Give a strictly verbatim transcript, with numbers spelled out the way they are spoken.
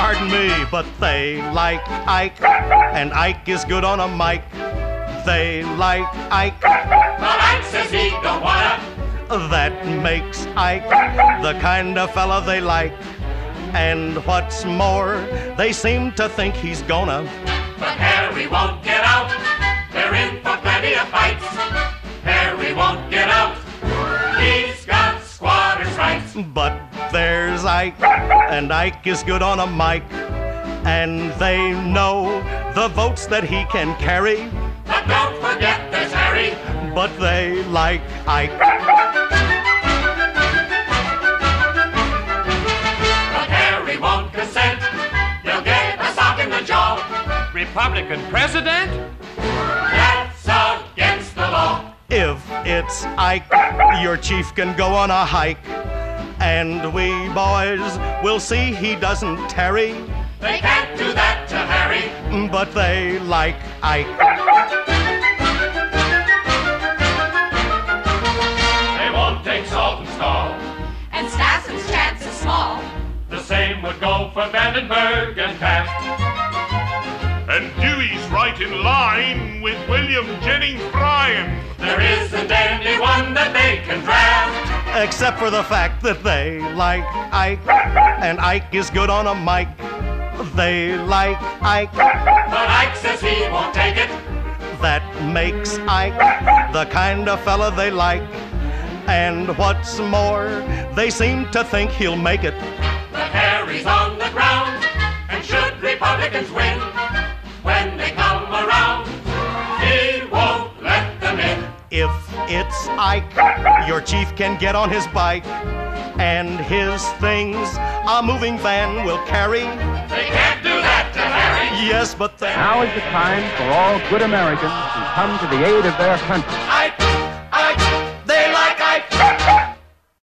pardon me, but they like Ike, and Ike is good on a mic. They like Ike, but Ike says he don't wanna. That makes Ike the kind of fella they like. And what's more, they seem to think he's gonna. But Harry won't get out. They're in for plenty of fights. Harry won't get out. He's got squatter's rights. But there's Ike, and Ike is good on a mic. And they know the votes that he can carry. But don't forget there's Harry. But they like Ike. But Harry won't consent. He'll get a sock in the jaw. Republican president? That's against the law. If it's Ike, your chief can go on a hike. And we boys will see he doesn't tarry. They can't do that to Harry. But they like Ike. They won't take Saltonstall. And Stassen's chance is small. The same would go for Vandenberg and Taft. And Dewey's right in line with William Jennings Bryan. There isn't anyone that they can draft. Except for the fact that they like Ike, and Ike is good on a mic. They like Ike, but Ike says he won't take it. That makes Ike the kind of fella they like. And what's more, they seem to think he'll make it. But Harry's on the ground, and should Republicans win, when they come around, he won't let them in. If it's Ike, your chief can get on his bike, and his things a moving van will carry. They can't do that to Harry. Yes, but they... Now is the time for all good Americans to come to the aid of their country. Ike.